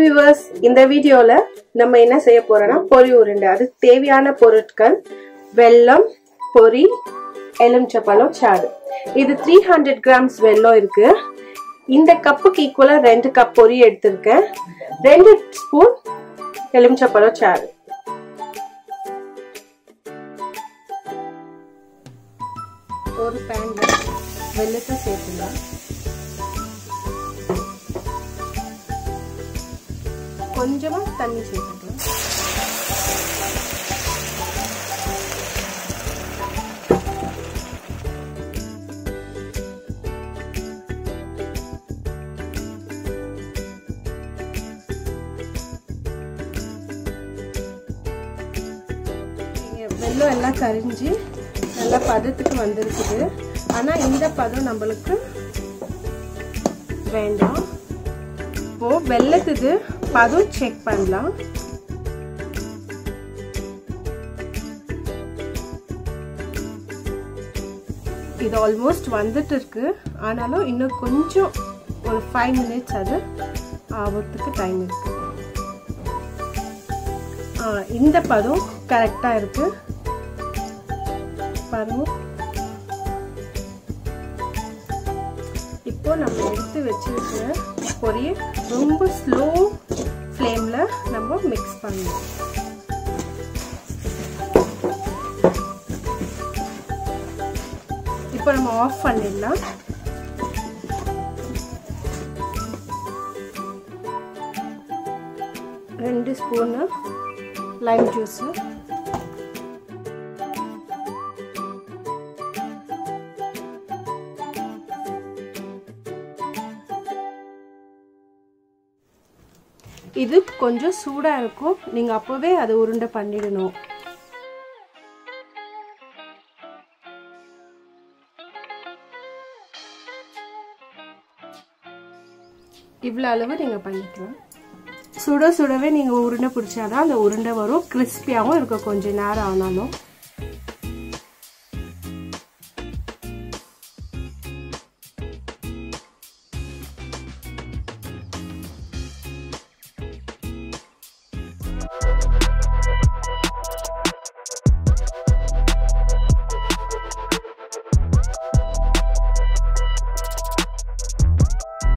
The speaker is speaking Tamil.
viewers, இந்த வீடியோல நம்ம என்ன செய்ய போறோம்னா பொரி உருண்டை. அதுக்கு தேவையான பொருட்கள் வெல்லம், பொரி, எலுமிச்சம்பழம் சாறு. இது 300 grams வெல்லம் இருக்கு. இந்த கப்புக்கு ஈக்குவலா 2 கப் பொரி எடுத்திருக்கேன். 2 ஸ்பூன் எலுமிச்சம்பழம் சாறு. ஒரு பேன்ல வெல்லத்தை சேர்த்துக்கலாம். கொஞ்சமா தண்ணி சேர்த்துக்கலாம். வெல்லம் எல்லாம் கரிஞ்சு நல்ல பதத்துக்கு வந்திருக்குது. ஆனா இந்த பதம் நம்மளுக்கு வேண்டாம். இப்போ வெல்லத்துக்கு பதம் செக் பண்ணலாம். இது ஆல்மோஸ்ட் வந்துட்டு இருக்கு. ஆனாலும் இன்னும் கொஞ்சம் ஒரு 5 minutes அது ஆகிறதுக்கு டைம் இருக்கு. இந்த பதம் கரெக்டா இருக்கு பாருங்க. இப்போ நம்ம எடுத்து வச்சிருக்கிற பொரியை ரொம்ப ஸ்லோ ஃப்ளேம்ல நம்ம மிக்ஸ் பண்ணணும். இப்போ நம்ம ஆஃப் பண்ணிடலாம். ரெண்டு ஸ்பூன் லைம் ஜூஸ், இது கொஞ்சம் சூடா இருக்கும். நீங்க அப்பவே அதை உருண்டை பண்ணிடணும். இவ்வளவு அளவு நீங்க பண்ணிக்கலாம். சுட சுடவே நீங்க உருண்டை பிடிச்சாதான் அந்த உருண்டை வரும். கிறிஸ்பியாவும் இருக்கும் கொஞ்ச நேரம் ஆனாலும்.